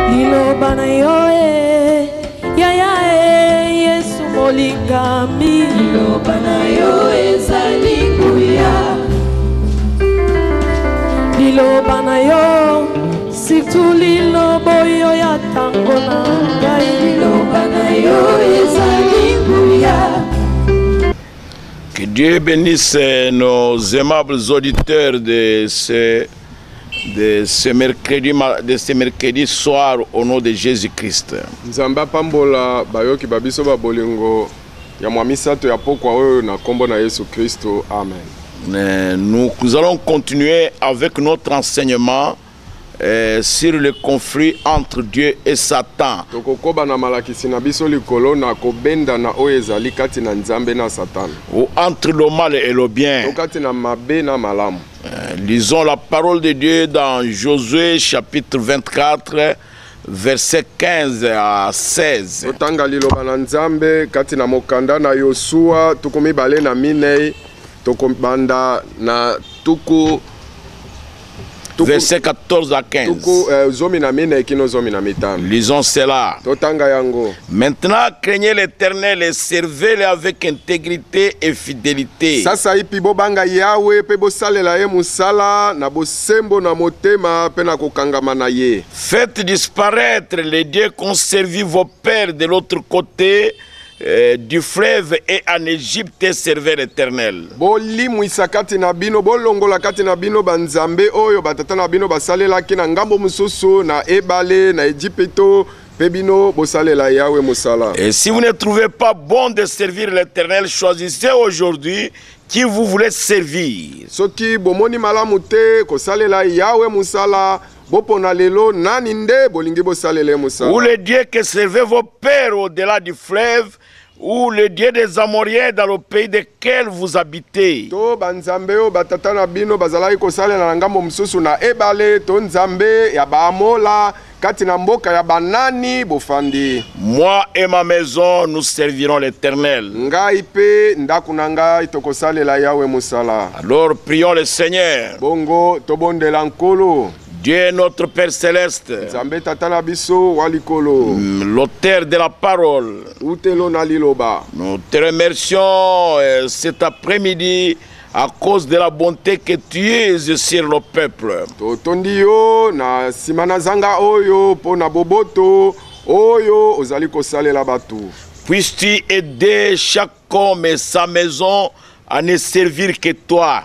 liloba na yo yaya Yesu molingami liloba na yo ezali nguya liloba na yo surtout lilobo yo ya tango na ngai liloba na yo ezali nguya. Que Dieu bénisse nos aimables auditeurs de ce mercredi soir au nom de Jésus-Christ. Nzamba pambola bayoki babiso ba bolingo ya mwamisato ya pokwa oyo na kombo na Yesu Kristo. Amen. Nous allons continuer avec notre enseignement sur le conflit entre Dieu et Satan. Ou entre le mal et le bien. Lisons la parole de Dieu dans Josué chapitre 24, versets 15 à 16. Verset 14 à 15. Lisons cela. Maintenant, craignez l'Éternel et servez-le avec intégrité et fidélité. Faites disparaître les dieux qu'ont servi vos pères de l'autre côté du fleuve et en Égypte servait l'Éternel. Et si vous ne trouvez pas bon de servir l'Éternel, choisissez aujourd'hui qui vous voulez servir. Ou le Dieu que servaient vos pères au-delà du fleuve, ou le Dieu des Amoriens dans le pays desquels vous habitez. Moi et ma maison, nous servirons l'Éternel. Alors prions le Seigneur. Dieu notre Père Céleste, l'auteur de la parole, nous te remercions cet après-midi à cause de la bonté que tu es sur le peuple. Puisses-tu aider chaque homme et sa maison à ne servir que toi.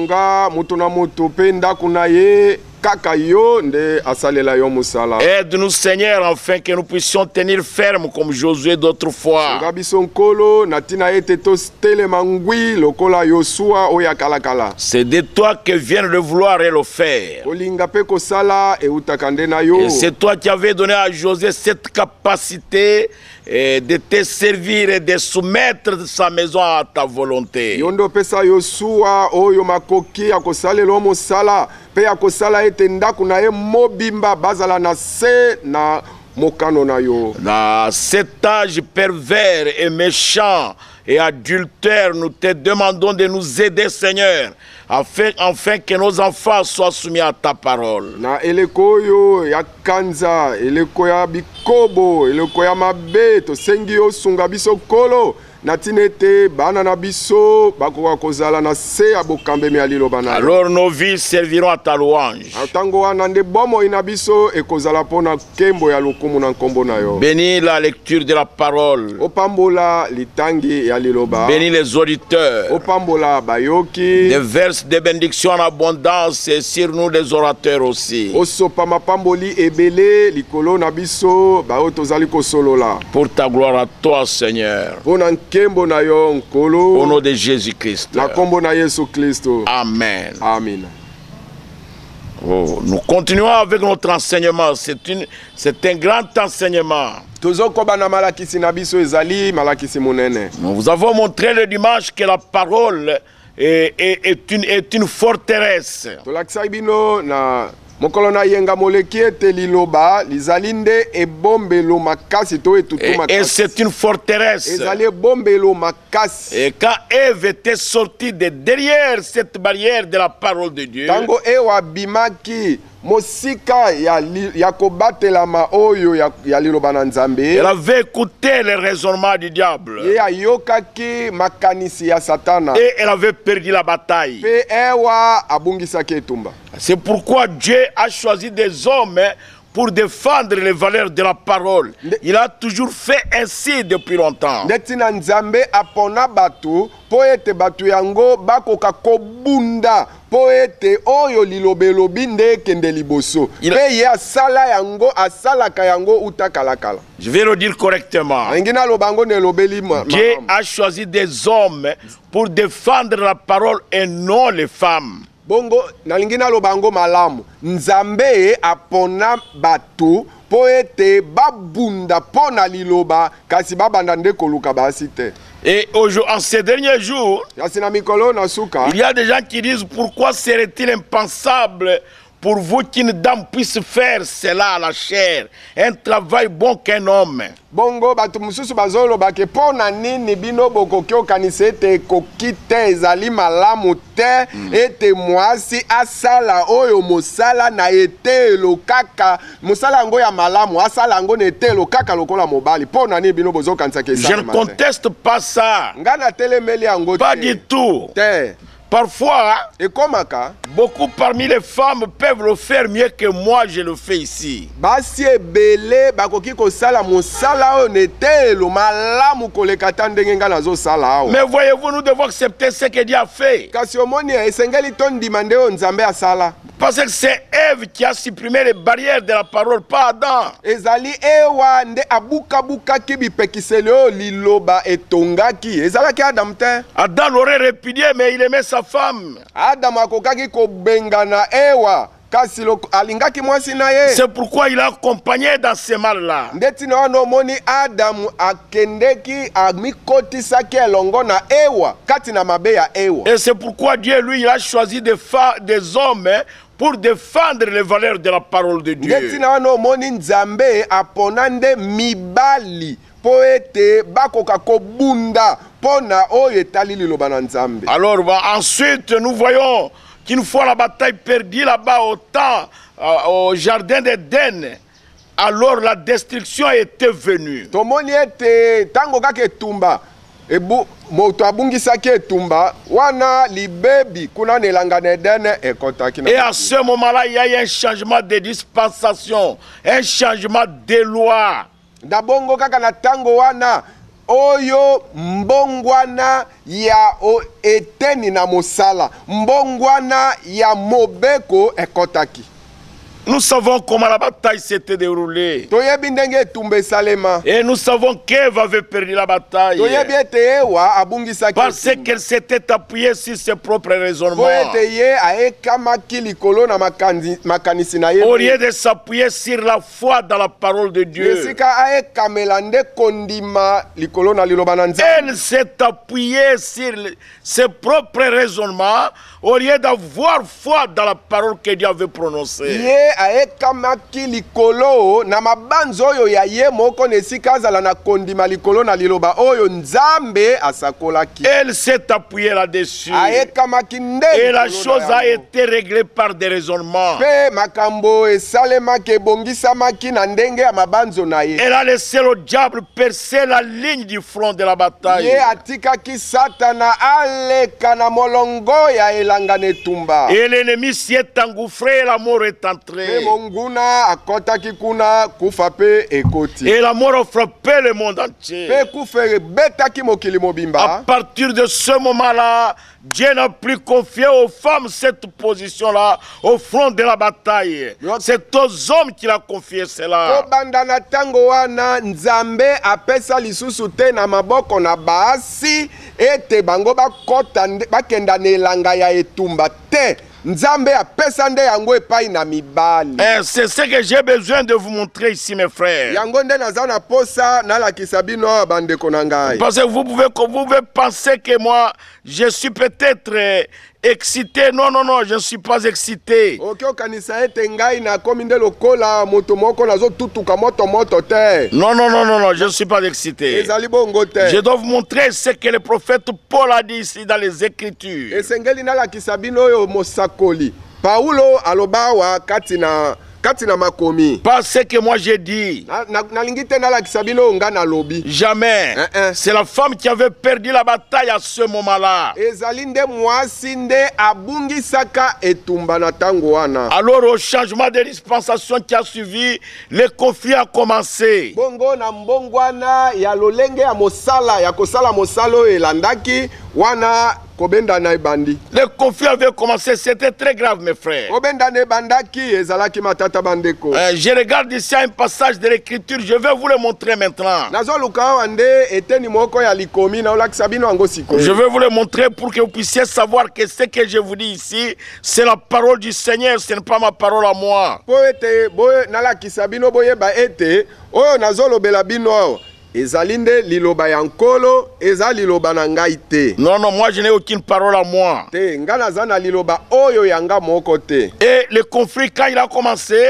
Aide-nous Seigneur afin que nous puissions tenir ferme comme Josué d'autrefois. C'est de toi que vient le vouloir et le faire. Et c'est toi qui avais donné à Josué cette capacité de te servir et de soumettre sa maison à ta volonté. Dans cet âge pervers et méchant et adultère, nous te demandons de nous aider, Seigneur, afin que nos enfants soient soumis à ta parole. Alors nos vies serviront à ta louange. Bénis la lecture de la parole. Bénis les auditeurs. Des vers de bénédiction en abondance et sur nous les orateurs aussi. Pour ta gloire à toi, Seigneur. Au nom de Jésus-Christ. Amen. Amen. Oh, nous continuons avec notre enseignement. C'est un grand enseignement. Nous vous avons montré le dimanche que la parole est une forteresse. Et c'est une forteresse. Et quand Ève était sortie de derrière cette barrière de la parole de Dieu, mosika ya kobatelama oyo ya liloba na Nzambe. Elle avait écouté les raisonnements du diable. Ye ayokaki makanisi ya Satana. Et elle avait perdu la bataille. Pe ewa abungisaki etumba. C'est pourquoi Dieu a choisi des hommes pour défendre les valeurs de la parole. Il a toujours fait ainsi depuis longtemps. Netina Nzambe apona batu po ete batu yango bakoka kobunda po ete oyo lilobelobi nde kende liboso. Pe ye asala yango asalaka yango utakalakala. Je vais le dire correctement. Ngina lobango ne lobeli ma. Dieu a choisi des hommes pour défendre la parole et non les femmes. Bongo nalingina lobango malamu. Nzambe apona batu po ete babunda pona liloba kasi babanda nde koluka basi te. Et en ces derniers jours, il y a des gens qui disent pourquoi serait-il impensable pour vous qu'une dame puisse faire cela à la chair, un travail bon qu'un homme. Bongo batu mususu bazolo bake pona nini bino bokoki okanisa ete ekoki te ezali malamu te ete mwasi asala oyo mosala na etelo kaka mosala yango ya malamu asala yango na etelo kaka lokola mobali pona nini bino bozokanisa ke Je ne conteste pas ça. Ngana telemeli yango pas du tout. Te. Parfois, beaucoup parmi les femmes peuvent le faire mieux que moi je le fais ici. Mais voyez-vous, nous devons accepter ce que Dieu a fait. Parce que c'est Ève qui a supprimé les barrières de la parole, pas Adam. Adam l'aurait répudié, mais il aimait sa femme. C'est pourquoi il a accompagné dans ce mal-là. Et c'est pourquoi Dieu, lui, il a choisi des hommes pour défendre les valeurs de la parole de Dieu. Alors ensuite nous voyons qu'une fois la bataille perdue là-bas au jardin d'Éden, alors la destruction était venue. Et à ce moment-là, il y a eu un changement de dispensation, un changement de loi. Oyo mbongwana ya eteni na mosala mbongwana ya mobeko ekotaki. Nous savons comment la bataille s'était déroulée. Et nous savons qu'Ève avait perdu la bataille. Parce qu'elle s'était appuyée sur ses propres raisonnements. Au lieu de s'appuyer sur la foi dans la parole de Dieu, elle s'est appuyée sur ses propres raisonnements au lieu d'avoir foi dans la parole que Dieu avait prononcée. Elle s'est appuyée là-dessus. Et la chose a été réglée par des raisonnements. Elle a laissé le diable percer la ligne du front de la bataille. Et l'ennemi s'y est engouffré et la mort est entrée. Et la mort a frappé le monde entier. À partir de ce moment-là, Dieu n'a plus confié aux femmes cette position-là au front de la bataille. C'est aux hommes qu'il a confié cela. C'est ce que j'ai besoin de vous montrer ici, mes frères. Parce que vous pouvez penser que moi, je suis peut-être excité. Non, non, non, je ne suis pas excité. Non, non, non, non, non, je ne suis pas excité. Je dois vous montrer ce que le prophète Paul a dit ici dans les Écritures. Paulo alobawa katina makomi. Pas ce que moi j'ai dit. Jamais. C'est la femme qui avait perdu la bataille à ce moment-là. Alors au changement de dispensation qui a suivi, le conflit a commencé. Le conflit avait commencé, c'était très grave, mes frères. Je regarde ici un passage de l'écriture, je vais vous le montrer maintenant. Je vais vous le montrer pour que vous puissiez savoir que ce que je vous dis ici, c'est la parole du Seigneur, ce n'est pas ma parole à moi. Non, non, moi je n'ai aucune parole à moi. Et le conflit, quand il a commencé,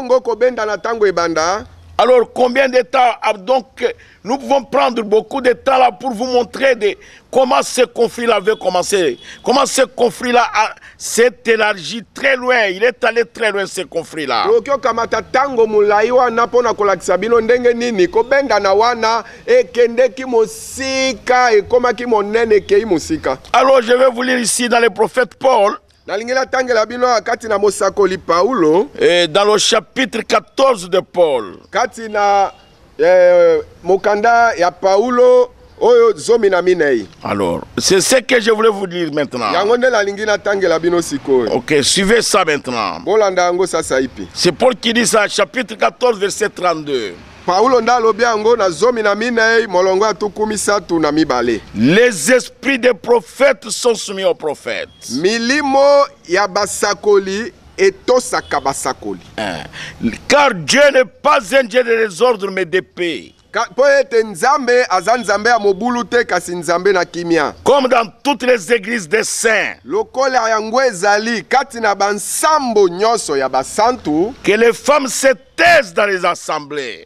alors combien de temps? Donc nous pouvons prendre beaucoup de temps là pour vous montrer comment ce conflit avait commencé. Comment ce conflit là s'est élargi très loin. Il est allé très loin, ce conflit là. Alors je vais vous lire ici dans le prophète Paul. Et dans le chapitre 14 de Paul. Alors, c'est ce que je voulais vous dire maintenant. Ok, suivez ça maintenant. C'est Paul qui dit ça, chapitre 14, verset 32. Les esprits des prophètes sont soumis aux prophètes. Car Dieu n'est pas un Dieu de désordre mais de paix. Comme dans toutes les églises des saints, que les femmes se taisent dans les assemblées,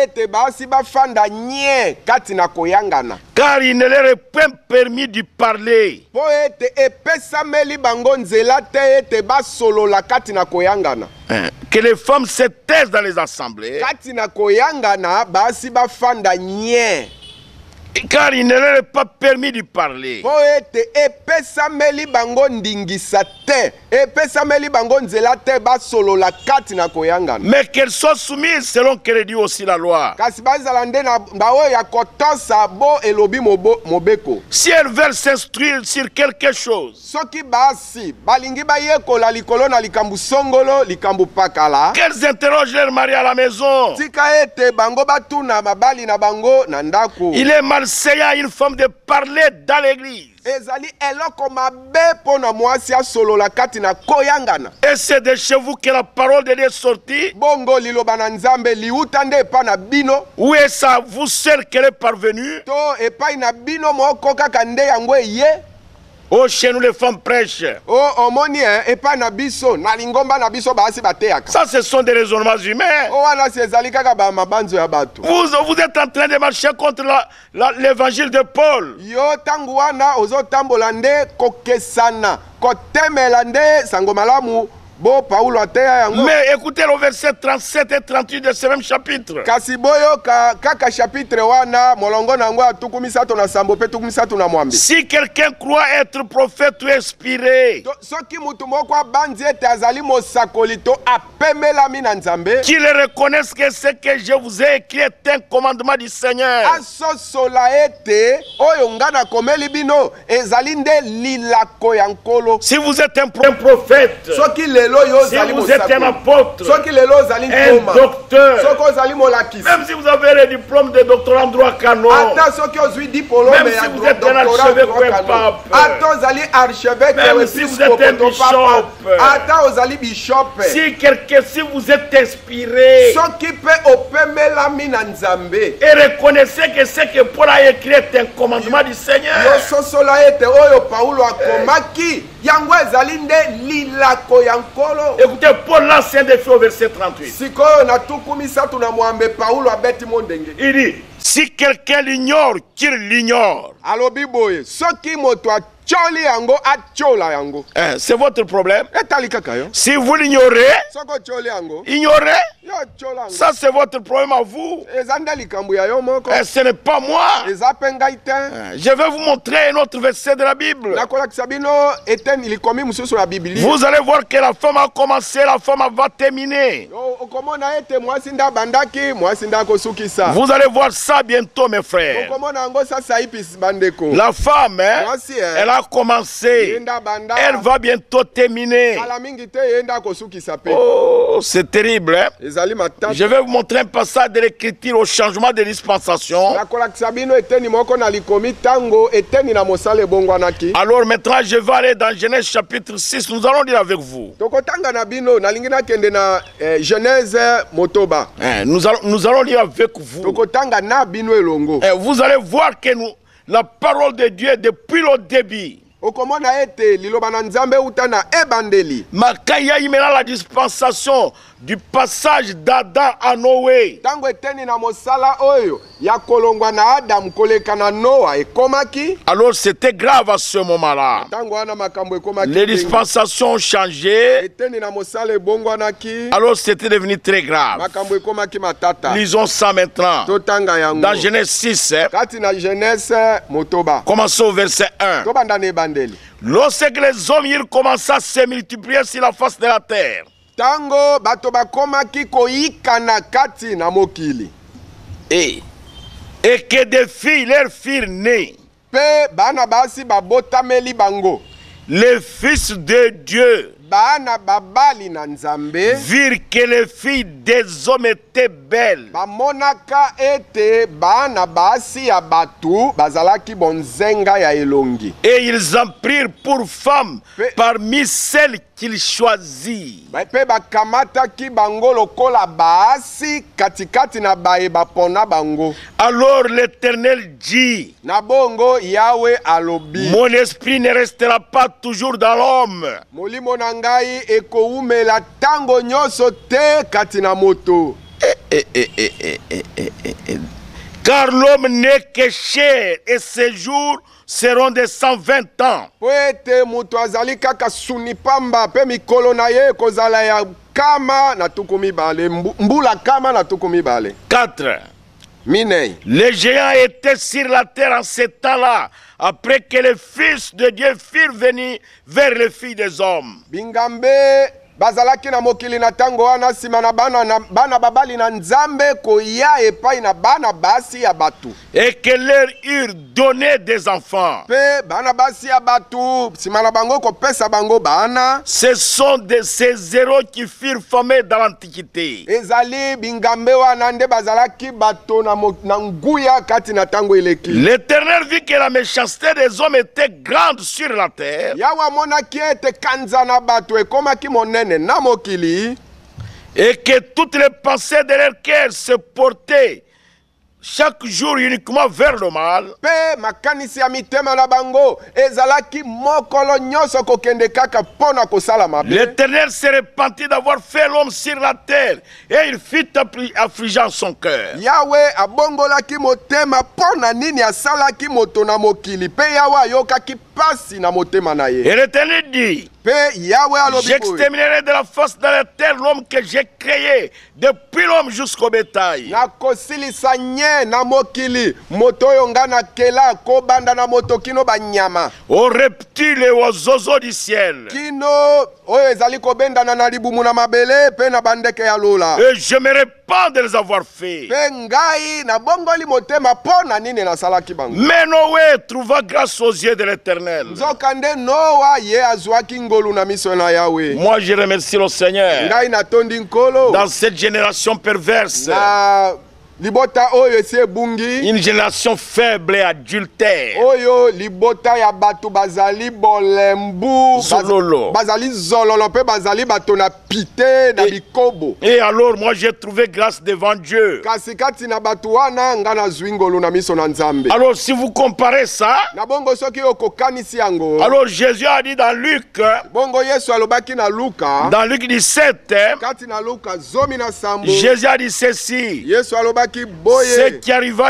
car il ne leur est pas permis de parler. Que les femmes se taisent dans les assemblées, car il ne leur est pas permis de parler. Mais qu'elles soient soumises selon que le dit aussi la loi. Si elles veulent s'instruire sur quelque chose, qu'elles interrogent leur mari à la maison. Il est malsain à une femme de parler dans l'église. Et c'est de chez vous que la parole de Dieu est sortie. Où est-ce à vous seul qu'elle est parvenue? Oh, chez nous les femmes prêchent. Ça, ce sont des raisonnements humains. Vous êtes en train de marcher contre l'évangile de Paul. Mais écoutez le verset 37 et 38 de ce même chapitre. Si quelqu'un croit être prophète ou inspiré, qu'il reconnaisse que ce que je vous ai écrit est un commandement du Seigneur. Si vous êtes un prophète, si vous êtes un apôtre, un docteur, même si vous avez le diplôme de doctorat en droit canon, même si vous êtes un archevêque ou un pape, même si vous êtes un bishop, si vous êtes inspiré, et reconnaissez que ce que Paul a écrit est un commandement du Seigneur. Écoutez, Paul lance un défi au verset 38. Il dit, si quelqu'un l'ignore, qu'il l'ignore. choli yango achola yango. C'est votre problème. Etali kaka yo. Si vous l'ignorez, Soko choli yango. ignorez. Yo chola yango. Ça c'est votre problème à vous. Ezanda likambo ya yo moko. Ce n'est pas moi. Ezapenga ite. Je vais vous montrer un autre verset de la Bible. Nakola kisabino eten ilikomi mususu la Biblia. Vous allez voir que la femme a commencé, la femme va terminer. Okomona ete mwasi nda bandaki, mwasi nda kosukisa. Vous allez voir ça bientôt mes frères. Okomona ngo sasa ipis bandeko. La femme, elle a commencé. Elle va bientôt terminer. Oh, c'est terrible. Hein? Je vais vous montrer un passage de l'écriture au changement de dispensation. Alors maintenant, je vais aller dans Genèse chapitre 6. Nous allons lire avec vous. Nous allons lire avec vous. Vous allez voir que la parole de Dieu depuis le début. Makaya imena la dispensation du passage d'Adam à Noé. Alors c'était grave à ce moment-là. Les dispensations ont changé. Alors c'était devenu très grave. Lisons ça maintenant. Dans Genèse 6. Commençons au verset 1. Lorsque les hommes ils commençaient à se multiplier sur la face de la terre. Tango bato bakomaki koyikana kati na mokili. Et que des filles leur firent nées. Pe bana basi babotameli bango. Les fils de Dieu bana babali na nzambe virent que les filles des hommes étaient belles. Bamonaka ete bana basi ya batu bazalaki bonzenga ya elongi. Et ils en prirent pour femmes parmi celles qu'ils choisirent. Pe bakamataki bango lokola basi katikati na bae bapona bango. Alors l'Éternel dit, na bongo Yahweh alobi, mon esprit ne restera pas toujours dans l'homme. Molimo na ngai ekoumela tango nyoso te kati na moto. Car l'homme n'est que chair et ses jours seront de 120 ans. Poete mutu azali kaka sunipamba pe mikolo na ye kozala ya kama na tuku mibale, mbula kama na tuku mibale. 4. Minei. Les géants étaient sur la terre en ce temps-là, après que les fils de Dieu firent venir vers les filles des hommes. Bingambe bazalaki na mokili na tango wana sima na bana babali na nzambe koya epai na bana basi ya batu. Et que leur eurent donné des enfants. Pe bana basi ya batu sima na bango kopesa bango bana. Ce sont de ces héros qui furent formés dans l'Antiquité. Ezali bingambe wana nde bazalaki bato na nguya kati na tango eleki. L'Éternel vit que la méchanceté des hommes était grande sur la terre. Yawa monaki ete kanza na bato ekomaki monene na mokili. Et que toutes les pensées de leur cœur se portaient chaque jour uniquement vers le mal. Pe makanisi ya mitema na bango ezalaki mokolo nyoso kokende kaka pona kosala mabe. L'Éternel se repentit d'avoir fait l'homme sur la terre et il fut affligeant son cœur. Yahweh abongolaki motema pona nini asalaki moto na mokili pe Yahweh ayokaki pasi na motema na ye. Et l'Éternel dit, j'exterminerai de la face de la terre l'homme que j'ai créé, depuis l'homme jusqu'au bétail. Nakosilisa nye na mokili moto oyo nga na kela kobanda na moto kino banyama. Aux reptiles et aux oiseaux du ciel. Kino oyo ezali kobendana na libumu na mabele pe na bandeke ya lola. Et je me repens de les avoir fait. Pe ngai na bongoli motema pona nini na salaki bango. Mais Noé trouva grâce aux yeux de l'Éternel. Nzokande Noa ye azwaki ngolu na miso na Yahweh. Moi je remercie le Seigneur. Ngai na tondi nkolo. Dans cette génération perverse. Libota oyo esi ebungi. Une génération faible et adultère. Oyo libota ya batu bazali bolembu. Zololo. Bazali zololo pe bazali bato na pite na bikobo. Et alors moi j'ai trouvé grâce devant Dieu. Kasi kati na batu wana nga na zwingolo na miso na nzambe. Alors si vous comparez ça. Na bongo soki okokanisi yango. Alors Jésus a dit dans Luc. Bongo Yesu alobaki na Luka. Dans Luc 17. Kati na Luka zomi na sambo. Jésus a dit ceci. Yesu alobaki ce qui arriva du temps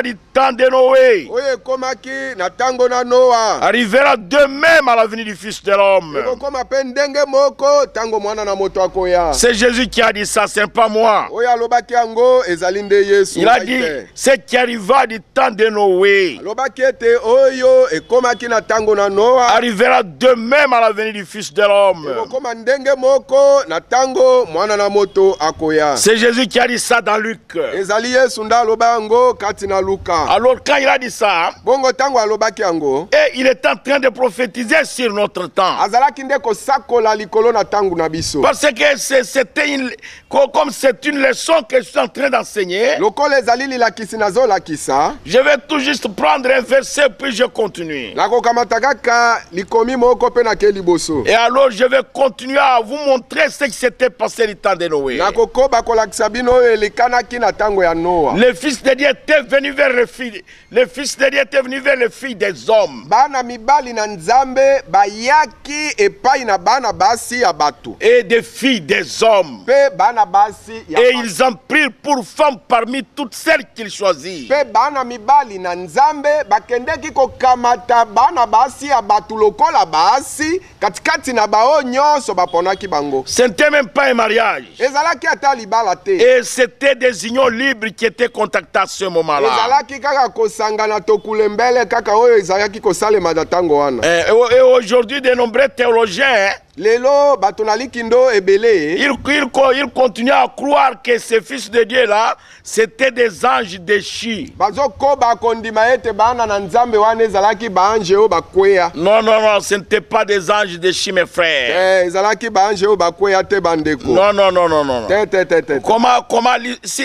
temps de Noé oyo ekomaki na ntango na Noa arrivera de même à la venue du Fils de l'homme. ekokoma mpe ndenge moko ntango mwana na moto akoya. C'est Jésus qui a dit ça, c'est pas moi. oyo alobaki yango ezali nde Yesu. Il a dit ce qui arriva du temps de Noé alobaki ete oyo ekomaki na ntango na Noa arrivera de même à la venue du Fils de l'homme. ekokoma ndenge moko na ntango mwana na moto akoya. C'est Jésus qui a dit ça dans Luc. ezali Yesu nda aloba yango kati na Luka. Alors quand il a dit ça, bongo ntango alobaki yango et il est en train de prophétiser sur notre temps. azalaki nde kosakola likolo na ntango na biso. Parce que c'était comme c'est une leçon que je suis en train d'enseigner. lokola ezali lilakisi nazolakisa Je vais tout juste prendre un verset puis je continue. nakokamata kaka likomi moko mpe nake liboso. Et alors je vais continuer à vous montrer ce qui s'était passé du temps de Noé. nakokoba kolakisa bino oyo elekanaki na ntango ya Noa. Le Fils de Dieu était venu vers les filles. Le Fils de Dieu était venu vers les filles des hommes. bana mibali na Nzambe bayaki epai na bana basi ya bato. Et des filles des hommes. Mpe bana basi ya Et bato. ils en prirent pour femmes parmi toutes celles qu'ils choisirent. Mpe bana mibali na Nzambe bakendeki kokamata bana basi ya bato lokola basi katikati na bao nyonso baponaki bango. Ce n'était même pas un mariage. ezalaki ata libala te. Et c'était des unions libres qui étaient contactées à ce moment-là. ezalaki kaka kosangana tokulembele kaka oyo ezalaki kosalema na ntango wana. Et aujourd'hui, de nombreux théologiens, lelo bato na likindo ebele ils continuent à croire que ces fils de Dieu-là, c'était des anges déchus. bazokoba kondima ete bana na Nzambe wana ezalaki baange oyo bakweya. Non, non, non, ce n'était pas des anges déchus, mes frères. ezalaki baange oyo bakweya te bandeko. Non, non, non, non, non. te. Comment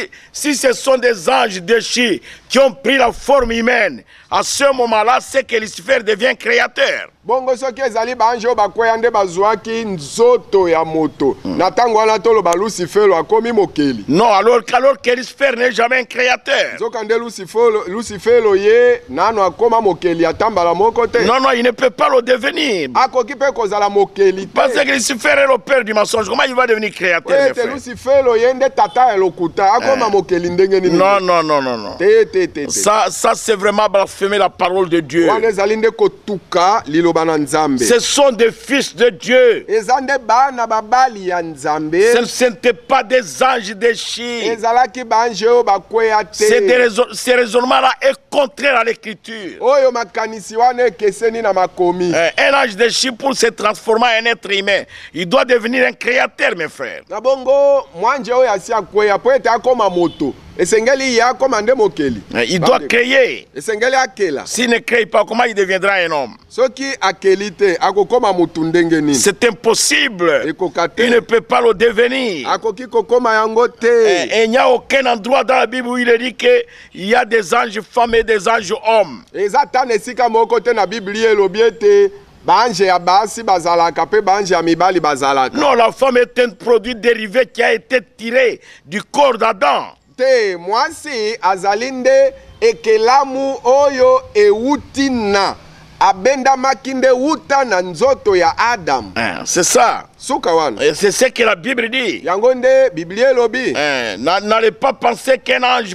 si ce sont des anges déchus qui ont pris la forme humaine, à ce moment-là, c'est que Lucifer devient créateur. bongo soki ezali baange oyo bakweya nde bazwaki nzoto ya moto na ntango wana toloba Lucifero akomi mokeli. Non, alors que Lucifer n'est jamais un créateur. nzoka nde Lucifero ye nano akoma mokeli atambala moko te. Non, non, il ne peut pas le devenir. akoki mpe kozala mokeli te. Parce que Lucifer est le père du mensonge. Comment il va devenir créateur, mes ete frères? Lucifero ye nde tata ya lokuta akoma mokeli ndenge nini. Non, non, non, non, non. te. Ça c'est vraiment blasphémer la parole de Dieu. wana ezali nde kotuka liloba na Nzambe. Ce sont des fils de Dieu. eza nde bana babali ya Nzambe. Ce n'étaient pas des anges déchus. ezalaki baange oyo bakweya te. Ce raisonnement-là est contraire à l'écriture. oyo makanisi wana ekeseni na makomi. Un ange déchu, pour se transformer en un être humain, il doit devenir un créateur, mes frères. na bongo mwanje oyo asi akweya po ete akoma moto esengeli ye akoma nde mokeli. Il doit créer. esengeli akela. S'il ne crée pas, comment il deviendra un homme? soki akeli te akokoma motu ndenge nini. C'est impossible. ekoka te. Il ne peut pas le devenir. akoki kokoma yango te. Et il n'y a aucun endroit dans la Bible où il est dit qu'il y a des anges femmes et des anges hommes. eza tana esika moko te na biblia elobi ete baange ya basi bazalaka mpe baange ya mibali bazalaka. Non, la femme est un produit dérivé qui a été tiré du corps d'Adam. te mwasi azali nde ekelamu oyo ewuti na abendamaki nde wuta na nzoto ya Adamu. C'est ça. suka wana. C'est ce que la Bible dit. yango nde biblia elobi. N'allez pas penser qu'un ange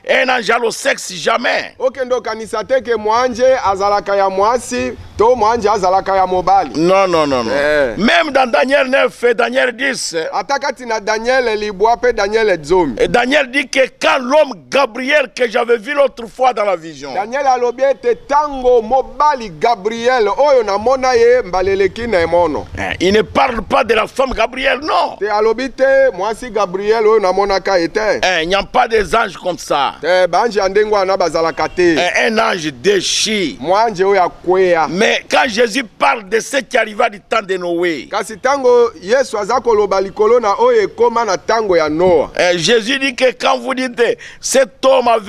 a le sexe, jamais. okende okanisa te ke mwanje azalaka ya mwasi to mwanje azalaka ya mobali. Non, non, non, non. Même dans Daniel 9 et Daniel 10. ata kati na Daniel libwa pe Daniel zomi. Et Daniel dit que quand l'homme Gabriel que j'avais vu l'autre fois dans la vision. Daniel alobi ete tango mobali Gabriel oyo namona ye mbaleleki na emono. Il ne parle pas de la femme Gabriel, non. te alobi te mwasi Gabriel oyo namonaka ete. Il n'y a pas des anges comme ça. te banji ya ndenge wana bazalaka te. Un ange déchu. mwanje oyo akweya. Mais quand Jésus parle de ce qui arriva du temps de Noé, kasi tango Yesu aza koloba likolo na oyo ekoma na tango ya Noa. Jésus dit que quand vous dites cet homme a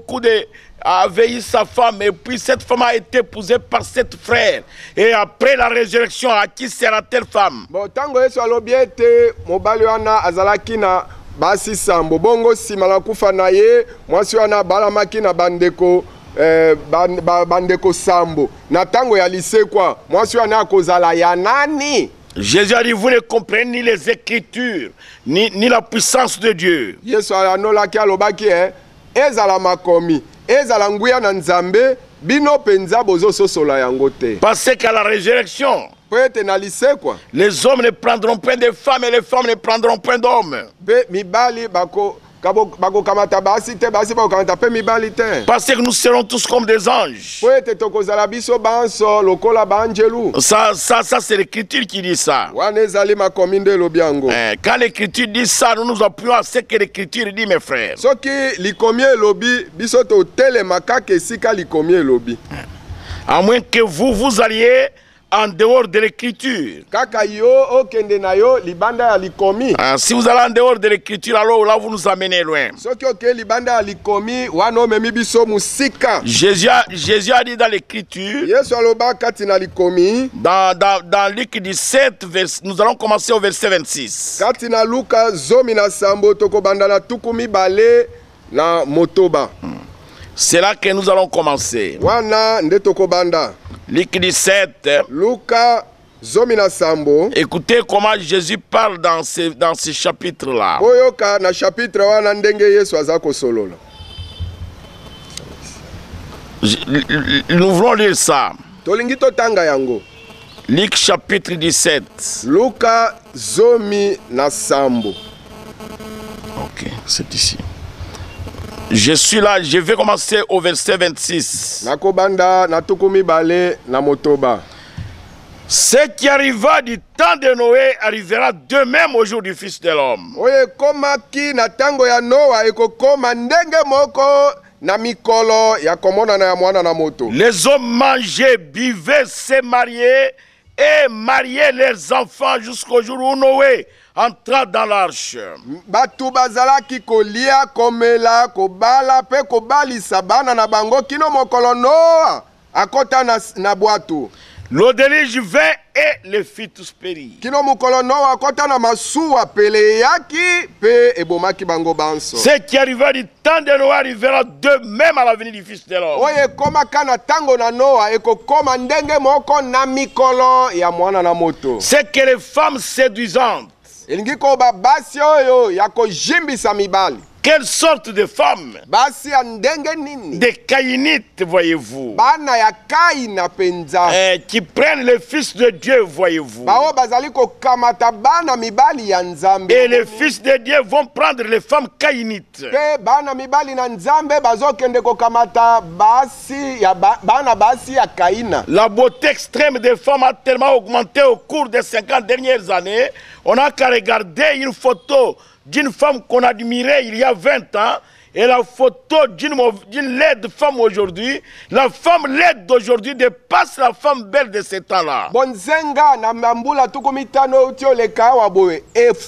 veillé sa femme et puis cette femme a été épousée par sept frères et après la résurrection à qui sera telle femme? Bon tango Yesu alobi ete mobali wana azalaki na basi sambo bongo sima na kufa na ye mwasi wana balamaki na bandeko bandeko sambo na tango ya lisekwa mwasi wana akozala ya nani? Jésus a dit, vous ne comprenez ni les Écritures, ni la puissance de Dieu. Yesu anolaki alobaki ezala makomi ezala nguya na nzambe bino penza bozo sosola yango te. Parce qu'à la résurrection, Poete na lise kwa. les hommes ne prendront point de femmes et les femmes ne prendront point d'hommes. Pe mibali bako kamata basi te basi bako kamata pe mibali te. Parce que nous serons tous comme des anges. Poete tokozala biso banso lokola banjelu. Ça c'est l'écriture qui dit ça. Wana ezali makomi nde elobi yango. Quand l'écriture dit ça, nous nous appuyons à ce que l'écriture dit, mes frères. Soki likomi elobi biso to telema kaka esika likomi elobi. À moins que vous alliez en dehors de l'écriture. Kaka yo okende na yo libanda ya likomi. Si vous allez en dehors de l'écriture, alors là vous nous amenez loin. Soki oke libanda ya likomi wana omemi biso musika. Jésus a dit dans l'écriture, Yesu aloba kati na likomi. dans Luc 17, nous allons commencer au verset 26. Kati na Luka zomi na sambo tokobanda na tukumi bale na motoba. C'est là que nous allons commencer. Wana nde tokobanda. Luc 17. Luka zomi na sambo. Écoutez comment Jésus parle dans ce chapitre-là. Boyoka na chapitre wana ndenge Yesu azako solola. Nous voulons lire ça. Tolingi totanga yango. Luc chapitre 17. Luka zomi na sambo. Ok, c'est ici. Je suis là, je vais commencer au verset 26. Nakobanda na tukumi bale na motoba. Ce qui arriva du temps de Noé arrivera de même au jour du Fils de l'homme. Oye koma ki na tango ya Noa ekokoma ndenge moko na mikolo ya komona na ya mwana na moto. Les hommes mangeaient, buvaient, se mariaient et mariaient leurs enfants jusqu'au jour où Noé entra dans l'arche. Batu bazalaki kolia komela kobala pe kobalisa bana na bango kino mokolo Noa akota na bwatu. L'eau déluge vint et les fit tous périr. Kino mokolo Noa akota na masuwa pele yaki pe ebomaki bango banso. Ce qui arriva du temps de Noé arrivera de même à la venue du Fils de l'homme. Oye koma kana tango na Noa ekokoma ndenge moko na mikolo ya mwana na moto. C'est que les femmes séduisantes. Elingi ko ba basi oyo ya kojimbisa mibali. Quelle sorte de femmes? Basi ya ndenge nini? Des caïnites, voyez-vous. Bana ya Kaina penza. Qui prennent le Fils de Dieu, voyez-vous. Bao bazali ko kamata bana mibali ya nzambe. Et les fils de Dieu vont prendre les femmes caïnites. Pe bana mibali na nzambe bazokende ko kamata basi ya bana basi ya Kaina. La beauté extrême des femmes a tellement augmenté au cours des 50 dernières années. On n'a qu'à regarder une photo d'une femme qu'on admirait il y a 20 ans et la photo d'une laide femme aujourd'hui. La femme laide d'aujourd'hui dépasse la femme belle de ce temps-là. Bonzenga na mbula tukumitano utio leka waboe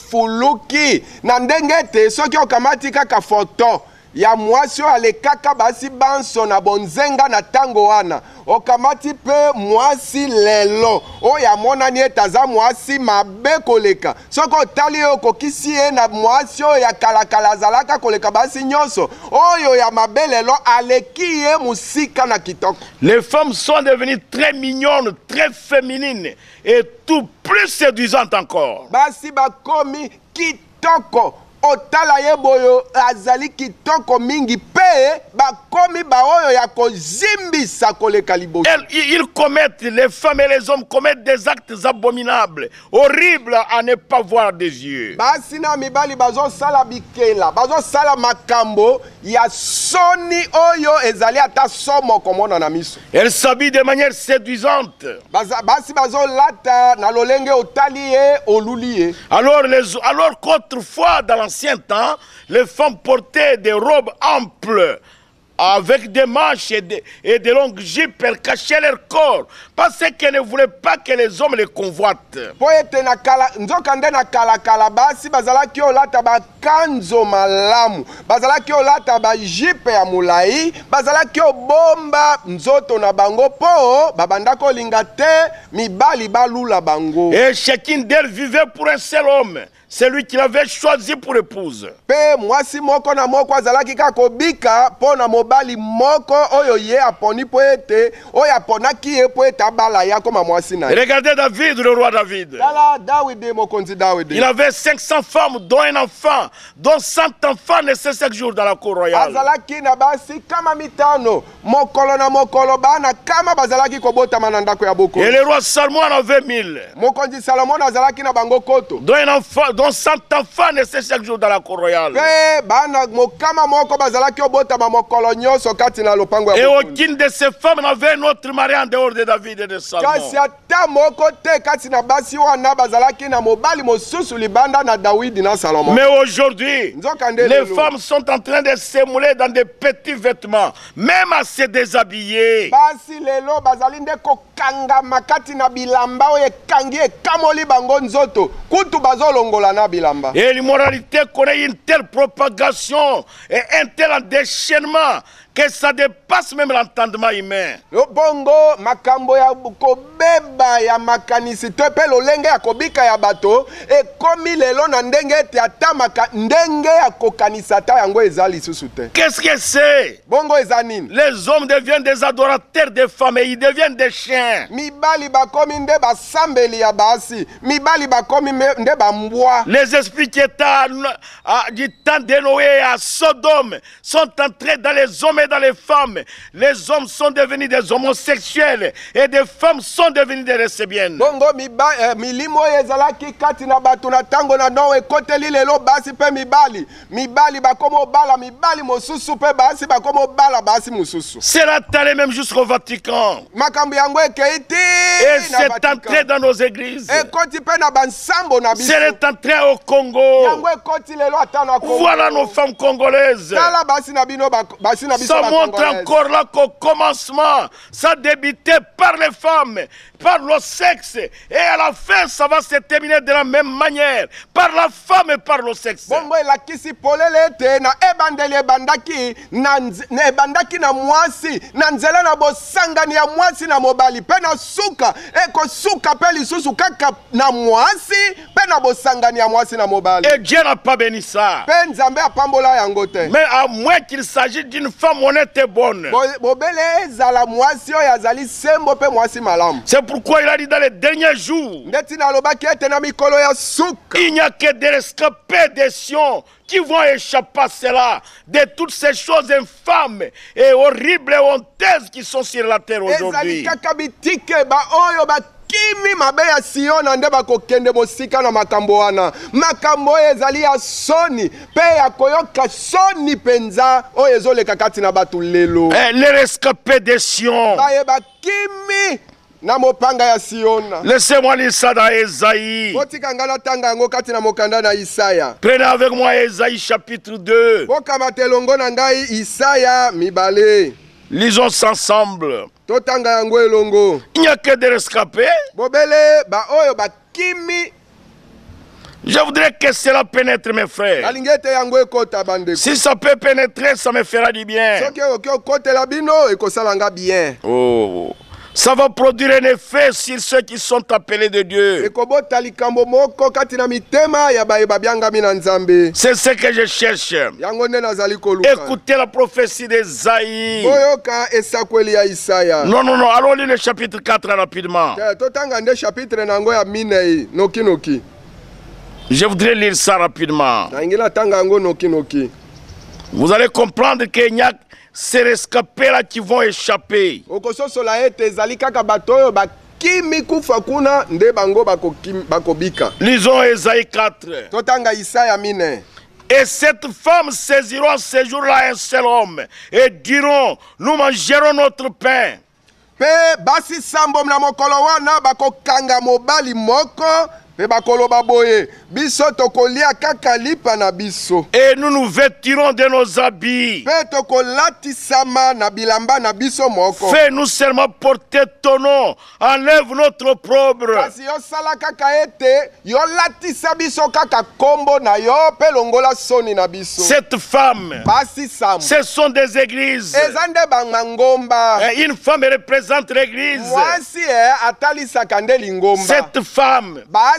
efuluki na ndengete soki okamati kaka photo ya mwasi alekaka basi banso na bonzenga na tango wana okamati pe mwasi lelo oya monani etaza mwasi mabe koleka soko tali okokisi ye na mwasi ya kalakala zalaka koleka basi nyonso oyo ya mabe lelo aleki ye musika na kitoko. Les femmes sont devenues très mignonnes, très féminines et tout plus séduisantes encore. Basi bakomi kitoko otala ye boyo azali kitoko mingi pe bakomi baoyo ya kozimbisa koleka liboso. Ils commettent, les femmes et les hommes commettent des actes abominables, horribles à ne pas voir des yeux. Basi na mibali bazo sala bikela, bazo sala makambo ya soni oyo ezali ata somo komona na miso. Elles s'habillent de manière séduisante. Basi bazo lata na lolenge otali ye oluli ye. Alors qu'autrefois dans l'ancien temps, les femmes portaient des robes amples avec des manches et des longues jupes, elles cachaient leur corps parce qu'elles ne voulaient pas que les hommes les convoitent. Poete na kala nzokande na kala basi bazalaki olata ba kanzo malamu, bazalaki olata ba jipe ya mulai, bazalaki obomba nzoto na bango po babandako kolinga te mibali balula bango. Et chacune d'elles vivait pour un seul homme. celui qu'il avait choisi pour épouse. Pe mwasi moko na moko azalaki ka kobika po na mobali moko oyo ye aponi po ete oyo aponaki ye po ete abala ya koma mwasi na ye. Regardez David, le roi David. Tala Dawidi mokonzi Dawidi. Il avait 500 femmes, dont un enfant, dont 100 enfants naissaient chaque jour dans la cour royale. Azalaki na basi kama mitano mokolo na mokolo bana kama bazalaki kobotama na ndako ya boko. Et le roi Salomon en avait 1000. Mokonzi Salomon azalaki na bango koto. Dont un enfant, dont 100 enfants naissaient chaque jour dans la cour royale. Pe bana mokama moko bazalaki obotama mokolo nyonso kati na lopango ya Et boko. aucune de ces femmes n'avait un autre mari en dehors de David et de Salomon. Kasi ata moko te kati na basi wana bazalaki na mobali mosusu libanda na Dawidi na Salomon. Mais aujourd'hui, les femmes sont en train de s'émouler dans des petits vêtements, même à se déshabiller. Basi lelo bazali nde kokanga makati na bilamba oyo ekangi ekamoli bango nzoto kutu bazolongola na bilamba. Et l'immoralité connaît une telle propagation et un tel déchaînement que ça dépasse même l'entendement humain. Bongo makambo ya kobeba ya makanisi to pe lolenge ya kobika ya bato ekomi lelo na ndenge ete ata ndenge ya kokanisa ta yango ezali susu te. Qu'est-ce que c'est? Bongo ezanini? Les hommes deviennent des adorateurs des femmes et ils deviennent des chiens. Mibali bakomi nde basambeli ya basi, mibali bakomi nde bambwa. Les esprits qui étaient du temps de Noé à Sodome sont entrés dans les hommes et dans les femmes. Les hommes sont devenus des homosexuels et des femmes sont devenues des lesbiennes. Bongo milimo ezalaki kati na batu na tango na Noé koteli lelo basi pe mibali. Mibali bakomo bala mibali mosusu pe basi bakomo bala basi mosusu. C'est allé même jusqu'au Vatican. Makambo yango ekeiti. Et c'est entré dans nos églises. Ekoti pe na bansambo na biso. C'est entré au Congo. Yango ekoti lelo ata na Congo. Voilà nos femmes congolaises. Tala basi na bino ça montre encore là qu'au commencement, ça débutait par les femmes, par le sexe, et à la fin, ça va se terminer de la même manière, par la femme et par le sexe. Bongo elakisi polele te na ebandeli ebandaki na ebandaki na mwasi na nzela na bosangani ya mwasi na mobali pe na suka ekosuka pe lisusu kaka na mwasi pe na bosangani ya mwasi na mobali. Et Dieu n'a pas béni ça. Pe nzambe apambola yango te. Mais à moins qu'il s'agisse d'une femme honnête et bonne. Bobele ezala mwasi oyo azali sembo pe mwasi malamu. C'est pourquoi il a dit dans les derniers jours, ndeti nalobaki ete na mikolo ya suka il n'y a que des rescapés des Sion qui vont échapper à cela, de toutes ces choses infâmes et horribles et honteuses qui sont sur la terre aujourd'hui. Ezali kaka bitike ba oyo ba kimi mabe ya Siona nde bakokende mosika na makambo wana. Makambo ezali ya soni pe ya koyoka soni penza oyo ezoleka kati na batu lelo. Les rescapés des Sion. Baye ba kimi na mopanga ya Siona. Laissez-moi lire ça dans Ésaïe. Botika ngala tanga ngo kati na mokanda na Isaya. Prenez avec moi Ésaïe chapitre 2. Boka longo na ngai Isaya mibale. Lisons ensemble. Totanga yango elongo. Il n'y a que des rescapés. Bobele ba oyo ba kimi. Je voudrais que cela pénètre mes frères. Alingete yango ekota bandeko. Si ça peut pénétrer, ça me fera du bien. Soki okote la bino ekosalanga bien. Oh. Ça va produire un effet sur ceux qui sont appelés de Dieu. C'est ce que je cherche. Écoutez la prophétie d'Esaïe. Non, non, non. Allons lire le chapitre 4 rapidement. Je voudrais lire ça rapidement. Vous allez comprendre qu'il y a ces rescapés là qui vont échapper. Lisons Ésaïe 4. Et cette femme saisiront ce jour-là un seul homme et diront, nous mangerons notre pain. Et nous nous vêtirons de nos habits. Fais-nous seulement porter ton nom. Enlève notre opprobre. Cette femme, ce sont des églises. Une femme représente l'église. Cette femme,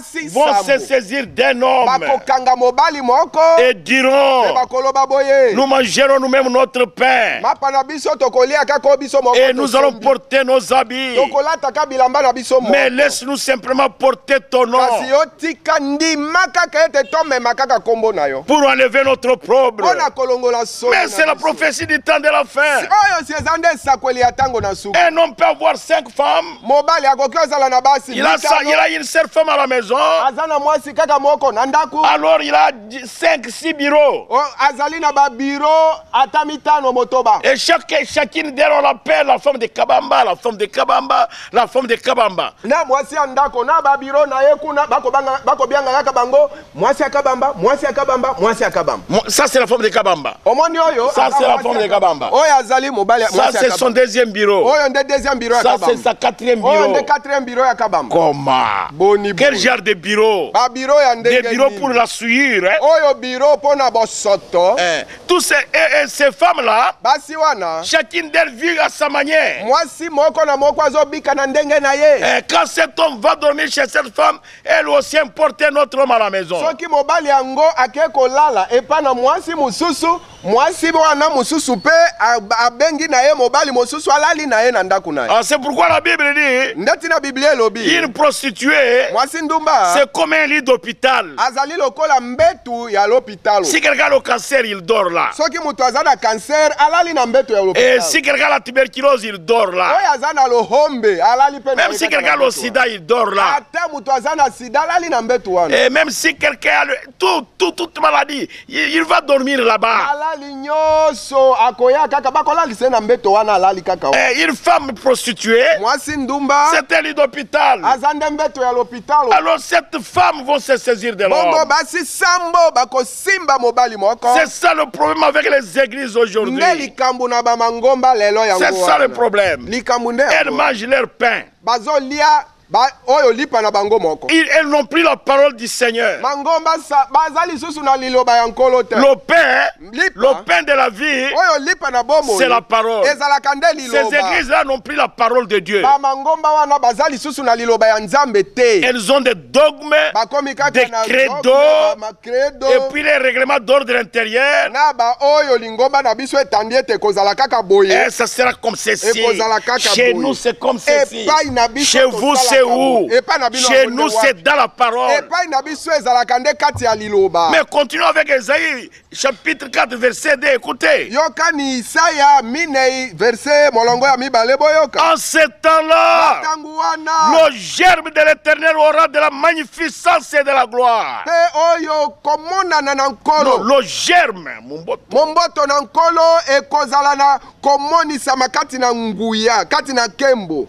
vont se saisir d'un homme bakokanga mobali moko et diront, bakoloba boye nous mangerons nous-mêmes notre pain mapana biso tokolia kako biso moko et nous allons porter nos habits, tokolata ka bilamba na biso moko mais laisse-nous simplement porter ton nom kasi yo tika ndima kaka ete tomema kaka kombo na yo pour enlever notre opprobre. mpona kolongola soni Mais c'est la prophétie du temps de la fin. oyo si eza nde esakweli ya ntango na suka Un homme peut avoir 5 femmes. mobali akoki ozala na basi Il a une seule femme à la maison. aza na mwasi kaka moko na ndako Alors il a 5-6 bureaux. azali na babiro ata mitano motoba Et chacune d'elles, on l'appelle la femme de Kabamba, la femme de Kabamba, la femme de Kabamba. na mwasi ya ndako na babiro na ye kuna bakobianga kaka bango mwasi ya kabamba mwasi ya kabamba mwasi ya kabamba. Ça, c'est la femme de Kabamba. omoni oyo Ça, c'est la femme de Kabamba. oyo azali mobali Ça, mwasi ya c'est son deuxième bureau. oyo nde deuxième bureau ya Ça, kabamba c'est sa 4e oyo bureau. nde quatrième bureau ya kabamba Comment? boni Quel genre de bureau? babiro ya Des ndenge bureaux nini? pour la souillure. Hein? oyo biro mpona bosoto Tous ces femmes-là, basi wana chacune d'elles vit à sa manière. mwasi moko na moko azobika na ndenge na ye Quand cet homme va dormir chez cette femme, elle aussi importe un autre homme à la maison. soki mobali yango ake kolala epa na mwasi mosusu mwasi wana mosusu mpe abengi na ye mobali mosusu alali na ye na ndako na ye C'est pourquoi la Bible dit, ndeti na biblia elobi une prostituée, mwasi ndumba c'est comme un lit d'hôpital. azali lokola mbetu ya l'hôpital Si quelqu'un a le cancer, il dort là. soki moto aza na cancer alali na mbetu ya Et l'hôpital si quelqu'un a la tuberculose, il dort là. oyo aza na lohombe alali mpe na Même ye si kati na quelqu'un a le mbetu sida, wana. il dort là. ata moto aza na sida alali na mbetu wana Et même si quelqu'un a toute maladie, il va dormir là-bas. alali nyonso akoya kaka bakolalisa na mbeto wana alali kaka Une femme prostituée, mwasi ndumba c'est un lit d'hôpital. aza nde mbeto ya l'hôpital Alors cette femme va se saisir de bongo l'homme. basi sambo bakosimba mobali moko C'est ça le problème avec les églises aujourd'hui. nde likambo na bamangomba lelo yango C'est ça wana. le problème. likambo nde Elles yango. mangent leur pain. bazolia oyo lipa na bango moko Elles n'ont plus la parole du Seigneur. mangomba baza lisusu na liloba ya nkolo te Le pain lipa de la vie, oyo lipa na bomoi c'est la parole. ezalaka nde Ces liloba églises-là n'ont plus la parole de Dieu. bamangomba wana baza lisusu na liloba ya nzambe te Elles ont des dogmes bakomi des kaka na credos makredo et puis les règlements d'ordre intérieur. na oyo lingomba na biso etandi ete kozala kaka boye Et ça sera comme ceci. ekozala kaka Chez boye. nous, c'est comme ceci. Epai na biso Chez vous, tosalaka c'est où? boye. Epai na bino Chez yango nous, nde c'est wapi? dans la parole. epai na biso ezalaka nde kati ya liloba Mais continuons avec Esaïe, chapitre 4, verset 2. Écoutez. yokani isaya minei verse molongo ya mibale boyoka En ce temps-là, ntango wana le germe de l'Éternel aura de la magnificence et de la gloire. mpe oyo komonana na Non, nkolo le germe, mon beau. momboto na nkolo ekozala na komonisama kati na nguya kati na nkembo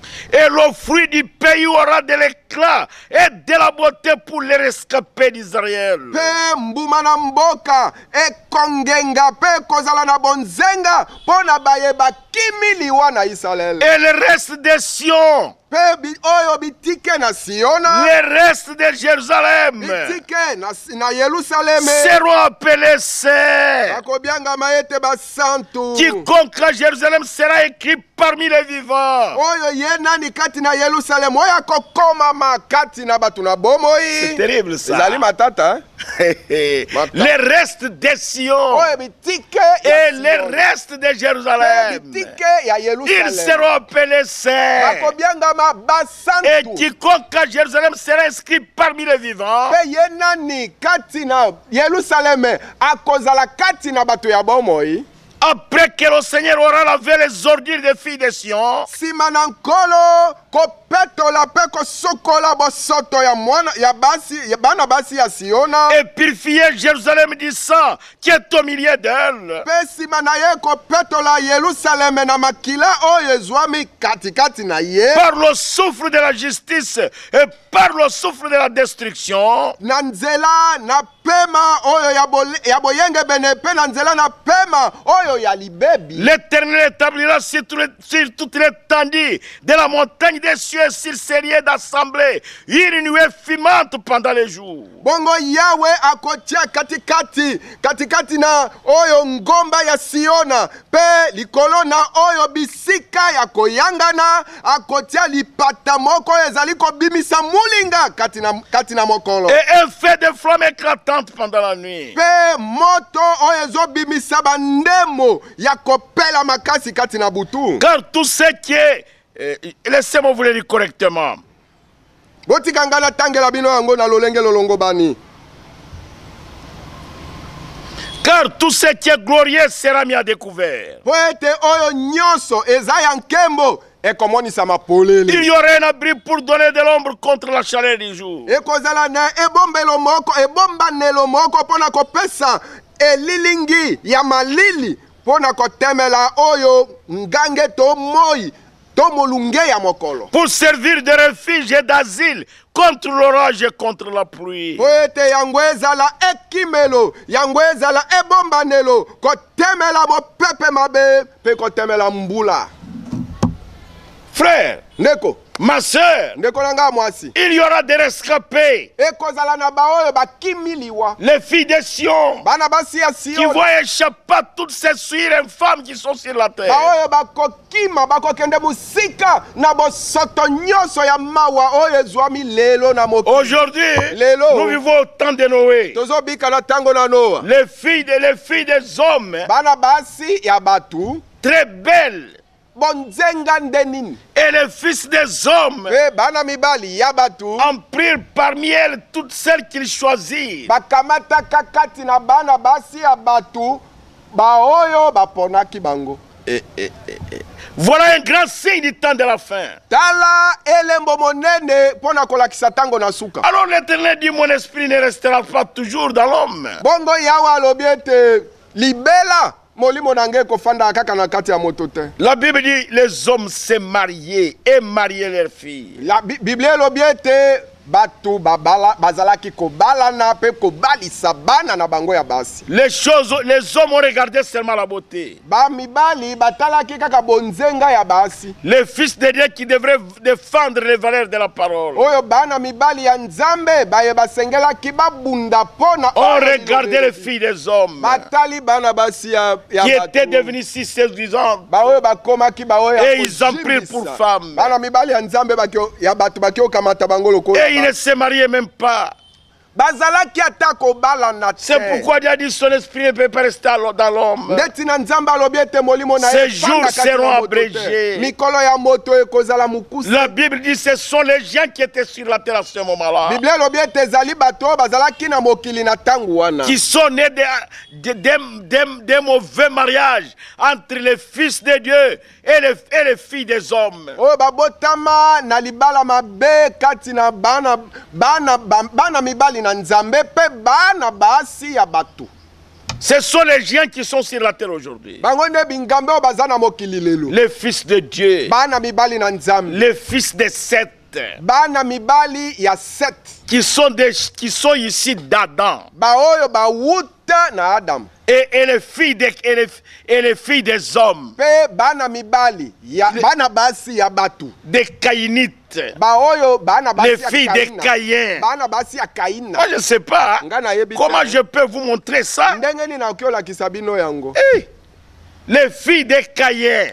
Et le fruit du pays aura de l'éclat et de la beauté pour les rescapés d'Israël. mpe mbuma na mboka ekongenga mpe ekozala na bonzenga mpo na bayeba kimi liwa na isalaele Et le reste de Sion, mpe oyo bitike na siona le reste de Jérusalem bitike na yelusaleme seront appelés saints. bakobiangama ete basantu Quiconque à Jérusalem sera écrit parmi les vivants. oyo ye nani kati na yelusaleme oyo akokomama kati na bato na C'est bomoi terrible ça. ezali matata Les restes de Sion oyo bitike et les restes de Jérusalem, bitike ya ils yelusaleme seront appelés saints. bakobiangama Et basantu quiconque à Jérusalem sera inscrit parmi les vivants. mpe ye nani kati na yelusaleme akozala kati na bato ya bomoi Après que le Seigneur aura lavé les ordures des filles de Sion, nsima na nkolo kopetola mpe kosukola bosoto ya bana basi ya siona et purifier Jérusalem du sang qui est au milieu d'elle, mpe nsima na ye kopetola yelusaleme na makila oyo ezwami katikati na ye par le souffle de la justice et par le souffle de la destruction, na nzela na pema oyo ya boyengebene mpe na nzela na pema oyo ya libebi l'Éternel établira sur toute l'étendue de la montagne des cieux marchaient sur ces lieux d'assemblée, une nuée fumante pendant les jours. Bongo Yahweh akotia katikati na oyo ngomba ya Siona pe likolo na oyo bisika ya koyangana akotia lipata moko ezali kobimisa mulinga kati na mokolo. Et un feu de flamme éclatante pendant la nuit. Pe moto oyo ezobimisa bandemo ya kopela makasi kati na butu. Car tout ce qui est laissez-moi vous le dire correctement. Botikangana tangela bino yango na lolenge lolongo bani. Car tout ce qui est glorieux sera mis à découvert. Il y aurait un abri pour donner de l'ombre contre la chaleur du jour. Pour servir de refuge et d'asile contre l'orage et contre la pluie. Frère, ma soeur, il y aura des rescapés. Les filles de Sion qui vont échapper à toutes ces suites infâmes qui sont sur la terre. Aujourd'hui, nous vivons au temps de Noé. Les filles des hommes très belles. Et les fils des hommes en prirent parmi elles toutes celles qu'ils choisirent. Voilà un grand signe du temps de la fin. Alors l'Éternel dit, mon esprit ne restera pas toujours dans l'homme. La Bible dit les hommes se mariaient et mariaient leurs filles. La Bible batu bazalaki kobalana pe kobalisa bana na bango ya basi. Les hommes ont regardé seulement la beauté. Ba mibali batalaki kaka bonzenga ya basi. Les fils de Dieu qui devraient défendre les valeurs de la parole. Oyo bana mibali ya Nzambe baye basengela ki babunda pona. On regardait les filles des hommes. Batali bana basi ya qui étaient devenus si séduisantes. Ba oyo bakoma ki ba oyo. Et ils ont pris pour femmes. Bana mibali ya Nzambe bakyo ya batu bakyo kamata bango lokolo. Il ne se mariait même pas. C'est pourquoi Dieu a dit son esprit ne peut pas rester dans l'homme. Ces jours seront abrégés. La Bible dit que ce sont les gens qui étaient sur la terre à ce moment-là, qui sont nés des mauvais mariages entre les fils de Dieu et les filles des hommes. Ce sont les gens qui sont sur la terre aujourd'hui. Les fils de Dieu. Les fils de Seth. Qui sont ici d'Adam. Et les filles des hommes. Des Caïnites. Les filles de Caïn. Moi je ne sais pas comment je peux vous montrer ça. Hey, les filles de Caïn.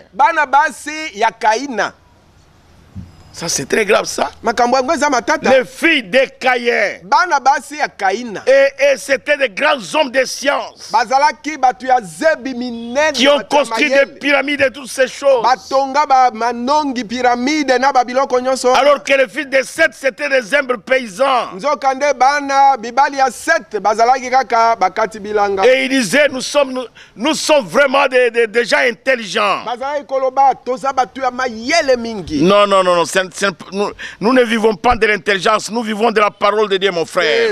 Ça c'est très grave ça. Les filles de Caïn. Et c'était des grands hommes de science qui ont construit des pyramides et toutes ces choses. Alors que les fils de Seth c'était des humbles paysans. Et ils disaient nous sommes vraiment des gens intelligents. Non, non, non, non. Nous ne vivons pas de l'intelligence, nous vivons de la parole de Dieu, mon frère.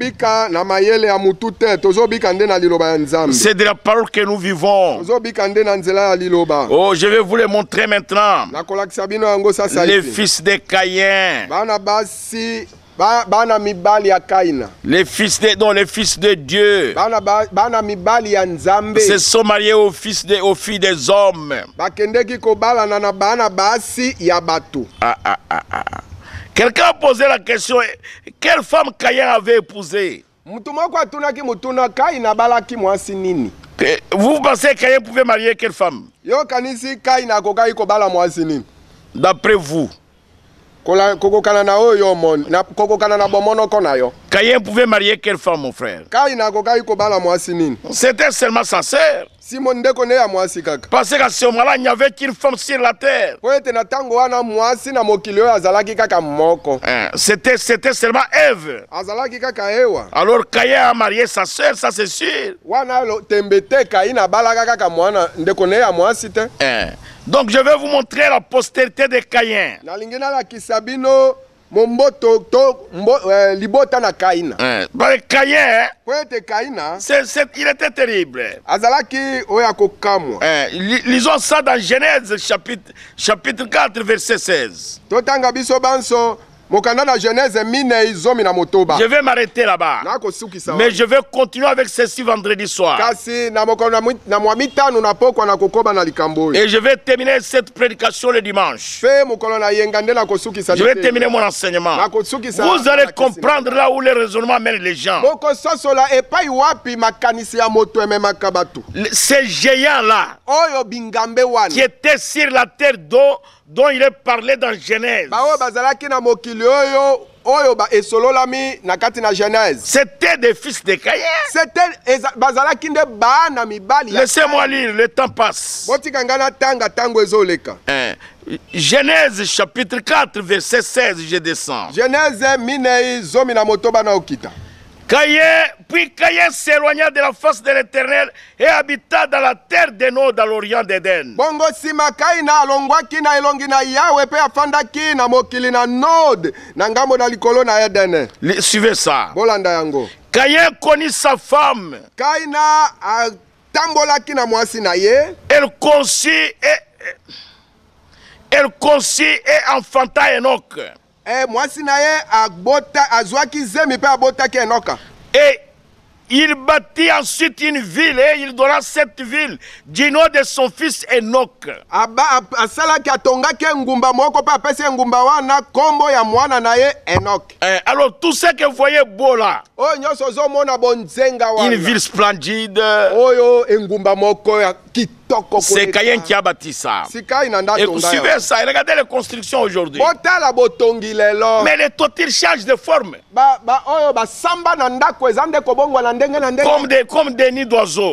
C'est de la parole que nous vivons. Oh, je vais vous le montrer maintenant. Les fils de Caïn. bana mibali ya Kaina. Les fils de Dieu Bana mibali ya Nzambe se sont mariés aux filles des hommes. bakendeki kobala na bana basi ya bato. Quelqu'un a posé la question, quelle femme Caïn avait épousé? Mutu moko atunaki mutuna Kaina balaki mwasi nini? Vous pensez que Caïn pouvait marier quelle femme? Yo kanisi Kaina akokaki kobala mwasi nini? D'après vous? Kokokana na oyo mon na kokokana na bomono kona yo. Caïn pouvait marier quelle femme, mon frère? Kaina akokaki kobala mwasi nini? C'était seulement sa sœur. Simon ndeko ne ya mwasi kaka. Parce qu'à ce moment-là, il n'y avait qu'une femme sur la terre. Poete na tango wana mwasi na mokili oyo azalaki kaka moko. C'était seulement Ève. Azalaki kaka Ewa. Alors Caïn a marié sa sœur, ça c'est sûr. Wana lo tembete Kaina balaka kaka mwana ndeko ne ya mwasi te. Donc je vais vous montrer la postérité de Caïn. Nalingina la kisabino momboto libota na Kaina. Caïn, Poete Kaina, il était terrible. azalaki oya kokamwa. Lisons ça dans Genèse chapitre 4 verset 16. Totanga biso banso mokanda na Genèse mine izomi na motoba. Je vais m'arrêter là-bas. Mais je vais continuer avec ceci vendredi soir. Kasi na mokanda na mwamita na pokwa na kokoba na likambo. Et je vais terminer cette prédication le dimanche. Fe mokolo na yengande na kosukisa. Je vais terminer mon enseignement. Vous allez comprendre là où les raisonnements mènent les gens. Boko sosola epai wapi makanisi ya moto ememaka batu. Ces géants là oyo bingambe wana qui étaient sur la terre dont il est parlé dans Genèse. Bao bazalaki na mokili oyo ba esololami na kati na Genèse. C'était des fils de Caïn. C'était bazalaki nde bana mibali. Laissez-moi lire, le temps passe. Botika ngana tanga tango ezoleka. Genèse chapitre 4 verset 16, je descends. Genèse mine zomi na motoba na okita. Puis Caïn s'éloigna de la face de l'Éternel et habita dans la terre de Nod à l'orient d'Éden. Bongo sima Kaina alongwaki na elongi na Yahweh pe afandaki na mokili na Nod na ngambo na likolo na Eden. Suivez ça. Bolanda yango. Caïn connut sa femme. Kaina tambolaki na mwasi na ye. Elle conçut et enfanta Enoch. Mwasi na ye azwaki zemi pe abotaki Enoka. Et il bâtit ensuite une ville et il donna cette ville du nom de son fils Enoch. Asalaki atongaki ngumba moko pe apesi ngumba wana kombo ya mwana na ye Enoch. Alors tout ce que vous voyez beau là, nyonso ozomona bonzenga wana, une ville splendide, oyo ngumba moko ya c'est Caïn qui a bâti ça. Et vous suivez ça et regardez les constructions aujourd'hui. Mais les toitures changent de forme. Comme des nids d'oiseaux.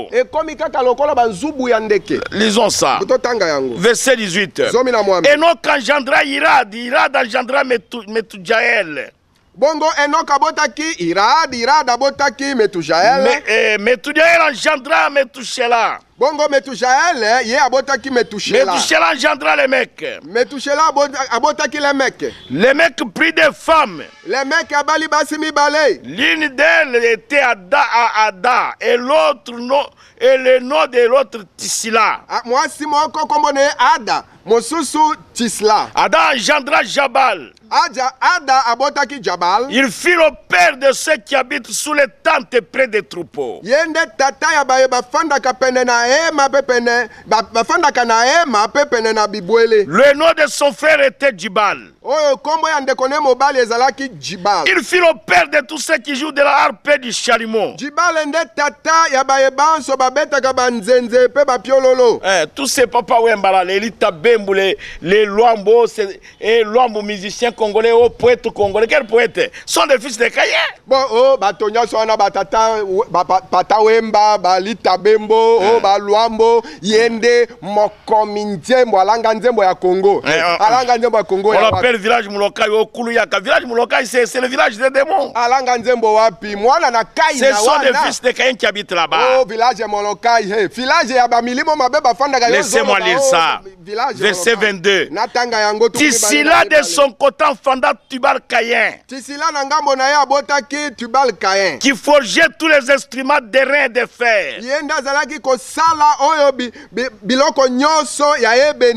Lisons ça. Verset 18. Enoch engendra Irad. Irad engendra Methujael. Bongo Enoch abotaki Irad abotaki Methujael. Methujael engendra Methusela. Bongo Methujael ye abotaki Methushela. Methushela engendra les mecs. Methushela abotaki les mecs. Les mecs prirent des femmes. Les mecs abali basi mibale. L'une d'elles était Ada et l'autre et le nom de l'autre Tisila. Mwasi moko kombo ne Ada, mosusu Tisla. Ada engendra Jabal. Ada abotaki Jabal. Il fit le père de ceux qui habitent sous les tentes près des troupeaux. Yende tata ya baye bafanda kapene na ema pepene bafanda kana ema pepene na bibwele. Le nom de son frère était Jibal. Oyo kombo ya ndeko ne mobali ezalaki Jibal. Il fit le père de tous ceux qui jouent de la harpe et du chalumeau. Jibal nde tata ya baye banso babetaka banzenze pe bapiololo. Tous ces papas wembala les litabembu les luambo et luambo musiciens congolais au poète congolais. Quel poète? Sont des fils de Caïn. Bon batonya soana batata pata wemba balita bembo baluambo yende mokomi nzembo alanga nzembo ya Congo. Alanga nzembo ya Congo. On l'appelle village Mulokai au Kuluyaka. Village Mulokai c'est le village des démons. Alanga nzembo wapi mwana na Kaina. Ce sont des fils de Caïn qui habitent là-bas. Village Mulokai village ya bamilimo mabeba fanda ga. Laissez-moi lire ça. Verset 22. Tisila de son côté enfanda Tubal Caïn. Tisila na ngambo na ye abotaki Tubal Caïn. Qui forgeait tous les instruments d'airain et de fer. Yenda zalaki ko sala oyo biloko nyonso ya ebende.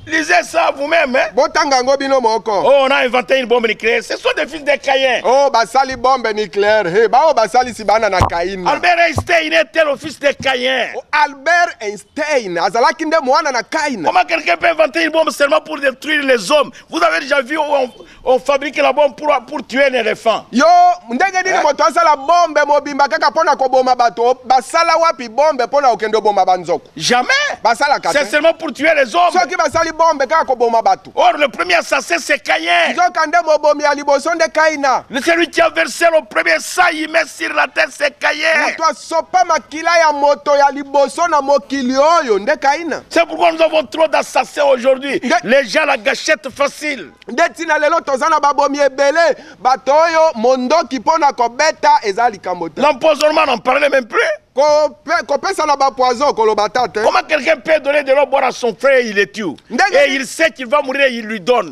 Lisez ça vous-même. Hein? Oh, on a inventé une bombe nucléaire. Ce sont des fils de Caïn. Oh, basali bombe nucléaire. Hey, basali sibana na Caïn. Albert Einstein était le fils de Caïn. Oh, Albert Einstein, azalaki nde mwana na Caïn. Comment quelqu'un peut inventer une bombe seulement pour détruire les hommes? Vous avez déjà vu où on fabrique la bombe pour tuer un éléphant? Yo, ndenge nini moto asala bombe mobimba kaka pona koboma bato, basala wapi bombe pona okendo boma banzoko? Jamais. Basala kate. C'est seulement pour tuer les hommes. Soki basali bombe kaka koboma bato. Or le premier assassin c'est Caïn. Nzoka nde mobomi ya liboso nde Kaina. Celui qui a versé le premier sang, il met sur la terre, c'est Caïn. Moto asopa makila ya moto ya liboso na mokili oyo nde Kaina. C'est pourquoi nous avons trop d'assassins aujourd'hui. Les gens la gâchette facile. Ndetina lelo tozana babomi ebele bato oyo mondoki pona kobeta ezali kamota. L'empoisonnement n'en parlait même plus. Comment quelqu'un peut donner de l'eau boire à son frère et il le tue? Et il sait qu'il va mourir et il lui donne.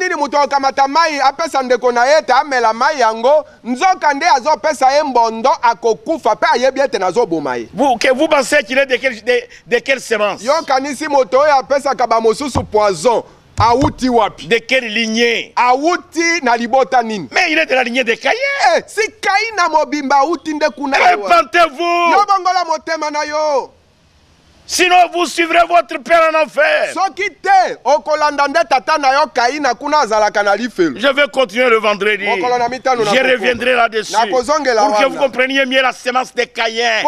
Vous pensez qu'il est de quelle semence? De quelle lignée? Mais il est de la lignée de Caïn. Répentez-vous. Sinon vous suivrez votre père en enfer. Je vais continuer le vendredi. Je reviendrai là-dessus pour que vous compreniez mieux la sémence de Caïn.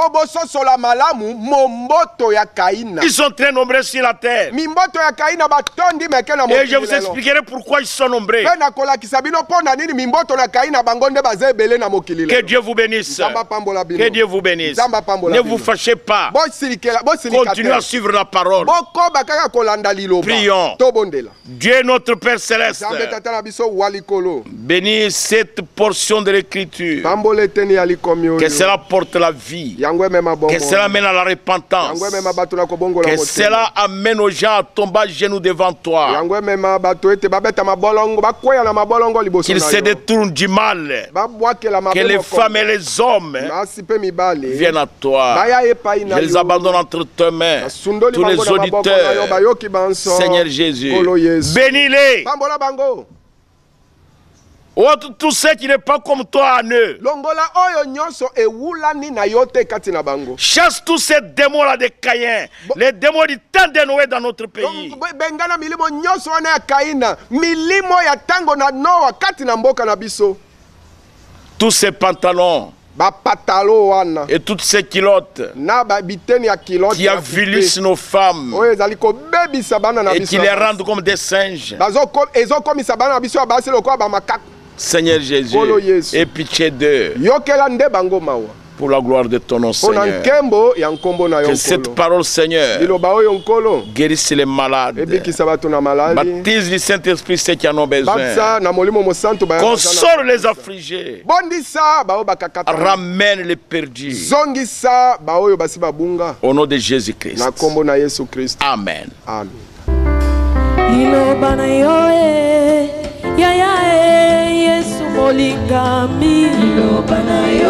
Ils sont très nombreux sur la terre. Et je vous expliquerai pourquoi ils sont nombreux. Que Dieu vous bénisse. Que Dieu vous bénisse. Ne vous fâchez pas. Continuez à suivre la parole. Prions. Dieu notre Père Céleste, bénis cette portion de l'écriture. Que cela porte la vie. Que cela mène à la repentance. Que cela amène aux gens à tomber à genoux devant toi. Qu'ils se détournent du mal. Que les femmes et les hommes viennent à toi. Je les abandonne entre tes mains. Tous les auditeurs, Seigneur Jésus, bénis-les. Tout ce qui n'est pas comme toi en eux. Chasse tous ces démons-là de Caïn. Les démons du temps de Noé dans notre pays. Tous ces pantalons et toutes ces culottes qui avilissent nos femmes et qui les rendent comme des singes. Seigneur Jésus, aie pitié d'eux pour la gloire de ton nom, Seigneur. Que cette parole, Seigneur, guérisse les malades. Baptise du Saint-Esprit ceux qui en ont besoin. Console les affligés. Ramène les perdus. Au nom de Jésus-Christ. Amen. Yesu molingami,